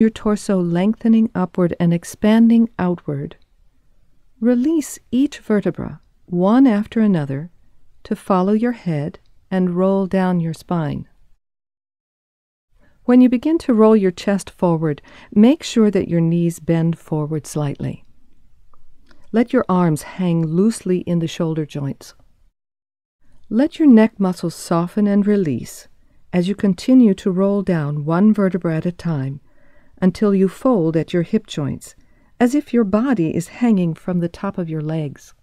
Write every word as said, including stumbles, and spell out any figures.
your torso lengthening upward and expanding outward. Release each vertebra, one after another, to follow your head and roll down your spine. When you begin to roll your chest forward, make sure that your knees bend forward slightly. Let your arms hang loosely in the shoulder joints. Let your neck muscles soften and release as you continue to roll down one vertebra at a time until you fold at your hip joints, as if your body is hanging from the top of your legs.